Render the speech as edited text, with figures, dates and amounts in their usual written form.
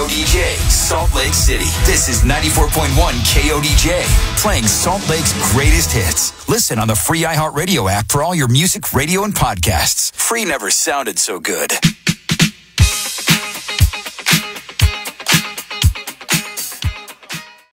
KODJ, Salt Lake City. This is 94.1 KODJ, playing Salt Lake's greatest hits. Listen on the free iHeartRadio app for all your music, radio, and podcasts. Free never sounded so good.